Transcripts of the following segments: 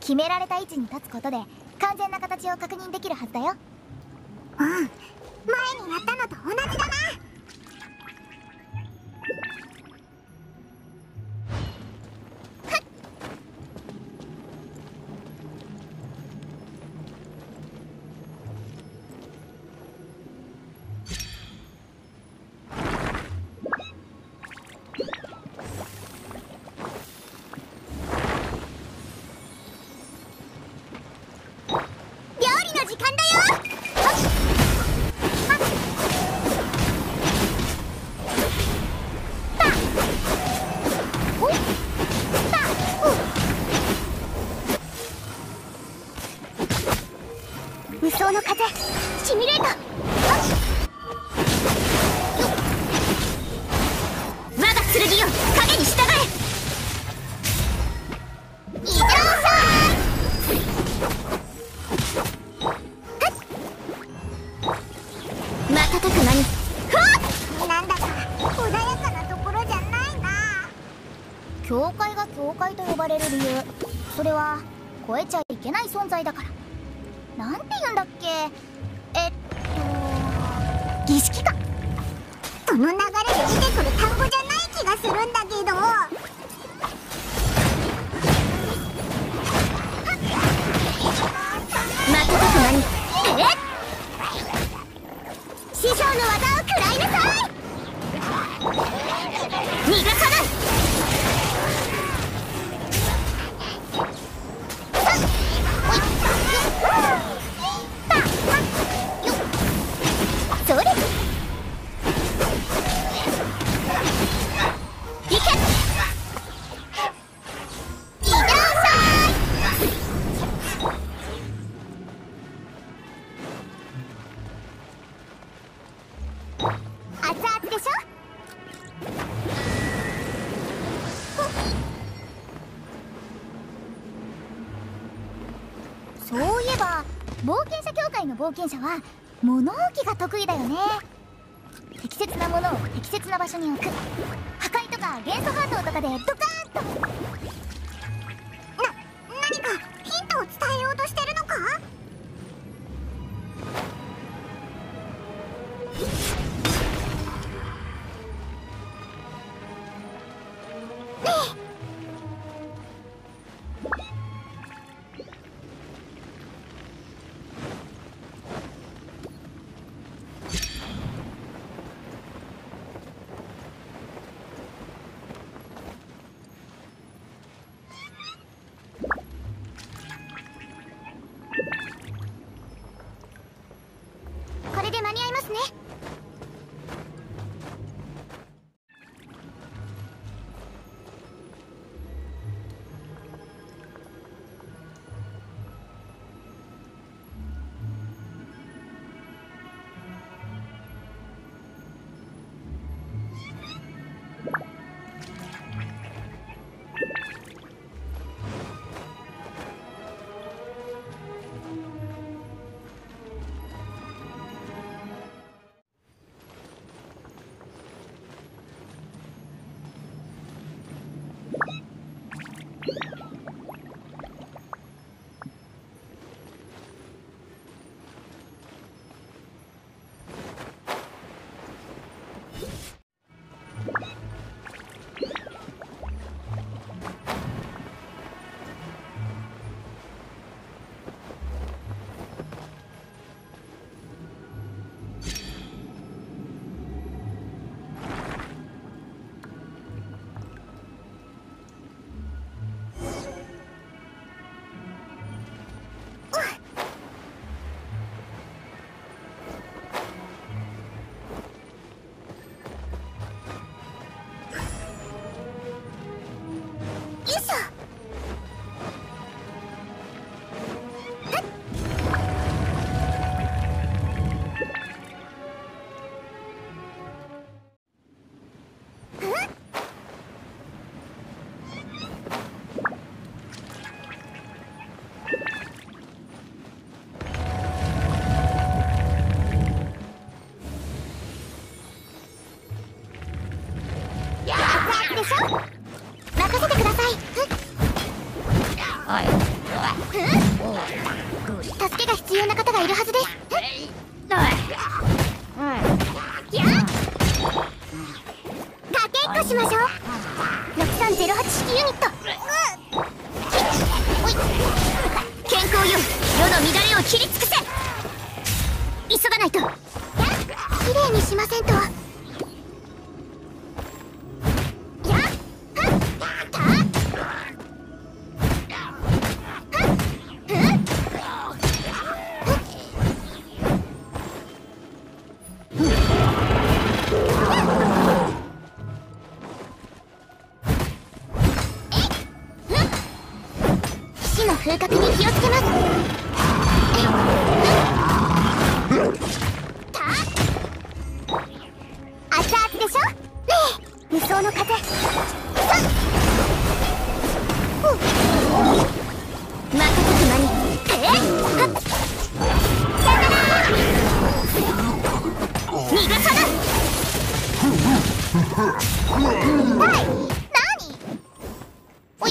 決められた位置に立つことで完全な形を確認できるはずだよ。 うん、前にやったのと同じだな。無双の風シミュレーター。我が剣よ、影に従え。移動し瞬く間になんだか穏やかなところじゃないな。 教会が教会と呼ばれる理由、それは超えちゃいけない存在だから。なんて言うんだっけ、儀式か。 その流れで出てくる単語じゃない気がするんだけど。瞬く間に師匠の技を食らいなさい。逃がさない。それいけ。移動し熱々でしょ。 そういえば冒険者協会の冒険者は物置が得意だよね。適切なものを適切な場所に置く。破壊とか元素ハートとかでドカーンと。 何かヒントを伝えようとしてるのか。 これで間に合いますね。 でしょ。任せてください。 おい。 助けが必要な方がいるはずです。かけっこしましょう。6308式ユニット。おい、健康よ、世の乱れを切り尽くせ。急がないと。きれいにしませんと。火の風格に気をつけます。熱々でしょ。ねえ、無双の風。瞬く間に。はっ、さよなら。逃がさぬ。はい、何。おい、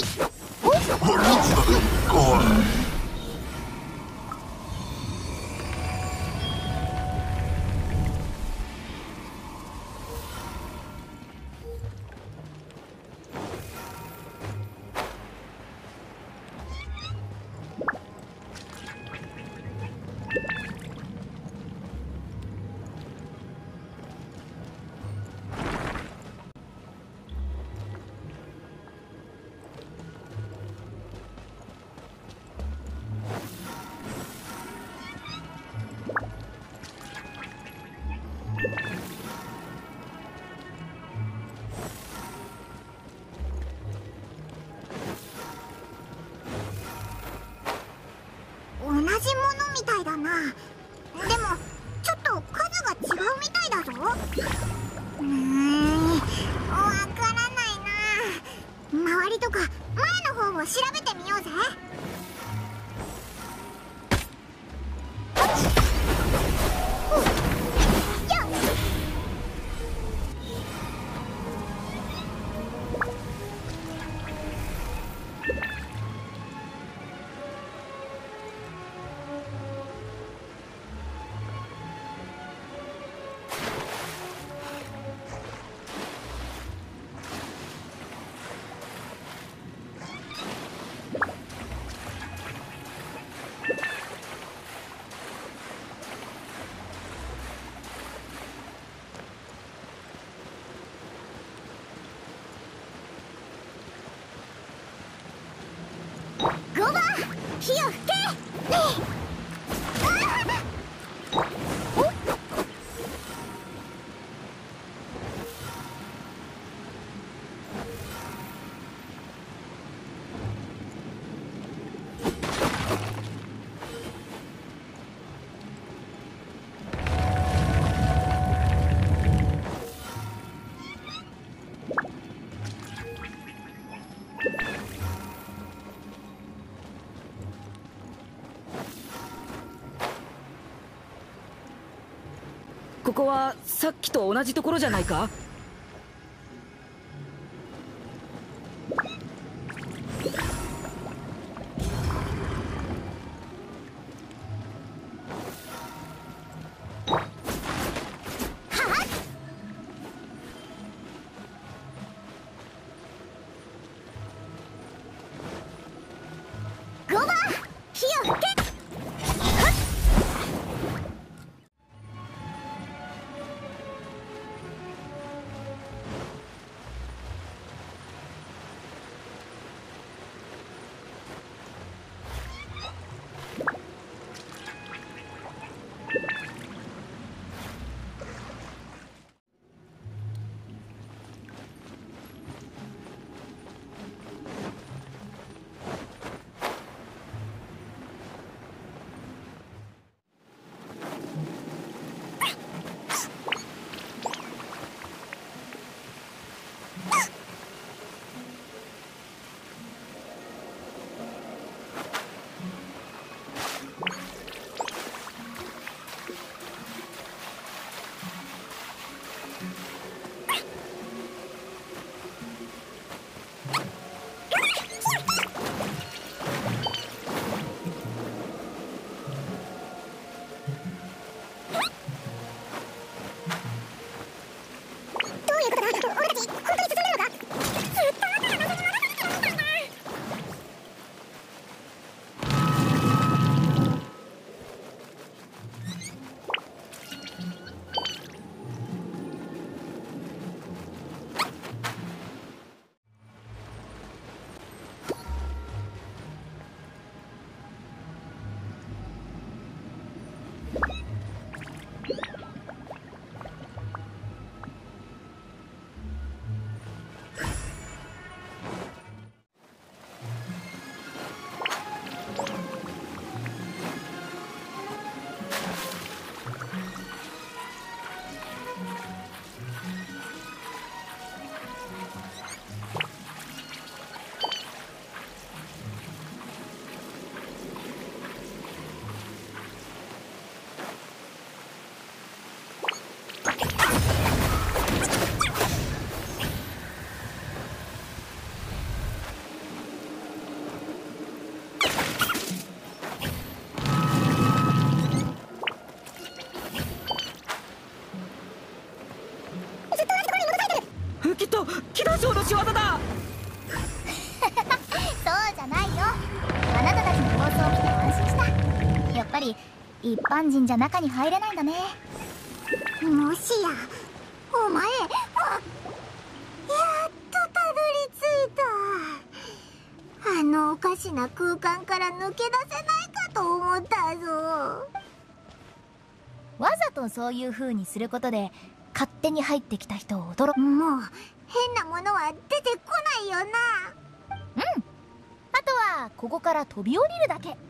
同じものみたいだな。でもちょっと数が違うみたいだぞ。わからないな。周りとか前の方を調べてみようぜ。 5番、火を吹け。 ここはさっきと同じところじゃないか。 5番、火を吹け。 ぱり一般人じゃ中に入れないんだね。 もしやお前やっとたどり着いた。あのおかしな空間から抜け出せないかと思ったぞ。 わざとそういう風にすることで勝手に入ってきた人を驚く。 もう変なものは出てこないよな。 あとはここから飛び降りるだけ。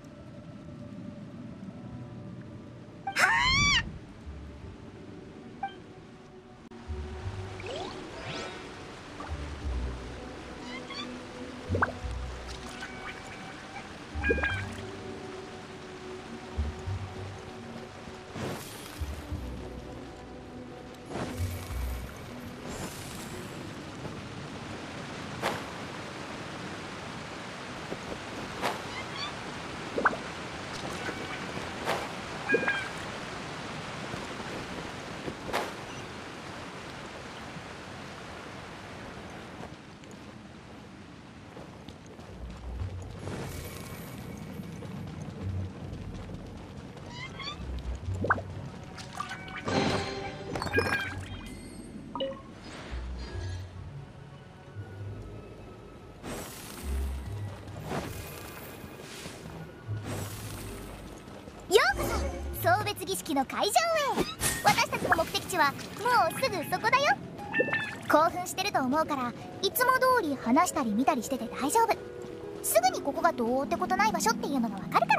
送別儀式の会場へ。私たちの目的地はもうすぐそこだよ。興奮してると思うからいつも通り話したり見たりしてて大丈夫。すぐにここがどうってことない場所っていうのがわかるから。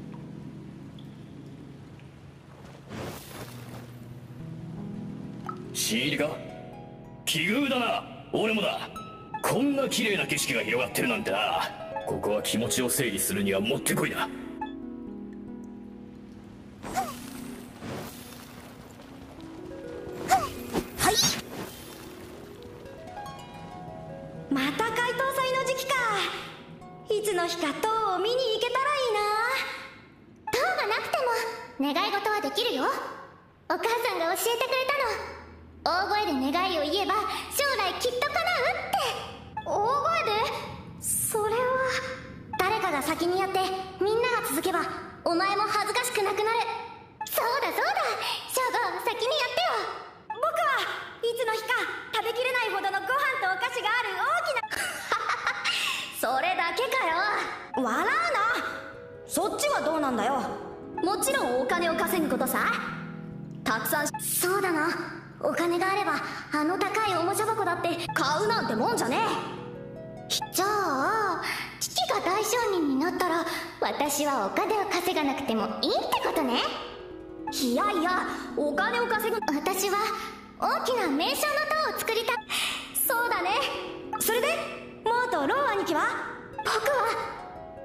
新入りか？奇遇だな。俺もだ。こんな綺麗な景色が広がってるなんてな。ここは気持ちを整理するにはもってこいだ。 また解凍祭の時期か。いつの日か塔を見に行けたらいいな。 塔がなくても願い事はできるよ。お母さんが教えてくれたの。大声で願いを言えば将来きっと叶うって。 大声で？それは誰かが先にやってみんなが続けばお前も恥ずかしくなくなる。そうだそうだ、ショーゴ先にやってよ。 僕はいつの日か食べきれないほどのご飯とお菓子がある大きなそれだけかよ。 笑うな。そっちはどうなんだよ。 もちろんお金を稼ぐことさ。たくさん。そうだな、お金があればあの高いおもちゃ箱だって買うなんてもんじゃねえ。じゃあ父が大商人になったら私はお金を稼がなくてもいいってことね。 いやいや、お金を稼ぐ。 私は大きな名称の塔を作りたい。 そうだね。それでモーとロー兄貴は？ 僕は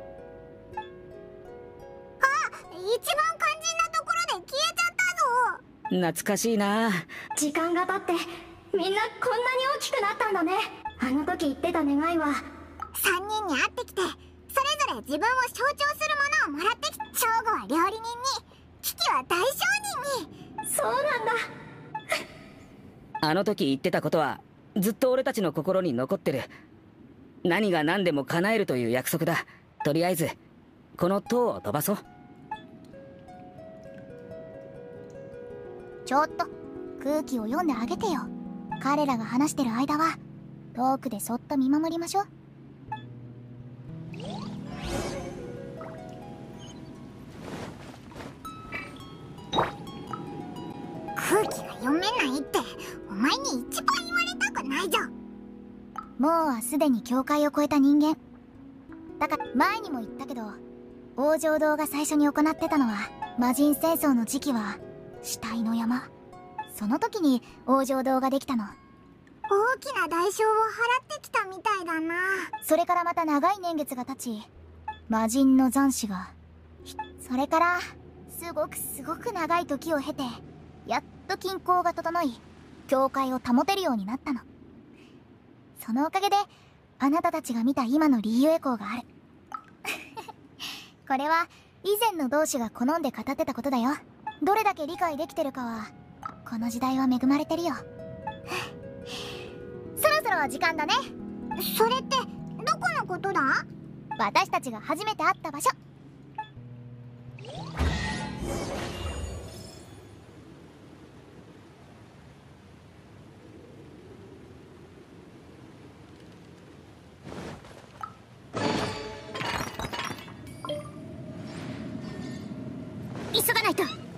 一番肝心なところで消えちゃったぞ。 懐かしいな。 時間が経ってみんなこんなに大きくなったんだね。あの時言ってた願いは3人に会ってきてそれぞれ自分を象徴するものをもらってきた。ショーゴは料理人に、キキは大商人に。そうなんだ。 あの時言ってたことはずっと俺たちの心に残ってる。何が何でも叶えるという約束だ。とりあえずこの塔を飛ばそう。 ちょっと空気を読んであげてよ。彼らが話してる間は遠くでそっと見守りましょう。 空気が読めないってお前に一番言われたくないじゃん。 もうはすでに境界を越えた人間だから。前にも言ったけど王城堂が最初に行ってたのは魔人戦争の時期は死体の山。その時に王城堂ができたの。 大きな代償を払ってきたみたいだな。 それからまた長い年月が経ち魔人の残滓が、それからすごく長い時を経てやっと均衡が整い境界を保てるようになったの。そのおかげであなたたちが見た今のリーユエコーがあるこれは以前の同志が好んで語ってたことだよ。どれだけ理解できてるかはこの時代は恵まれてるよそろそろ時間だね。 それってどこのことだ？ 私たちが初めて会った場所。 急がないと。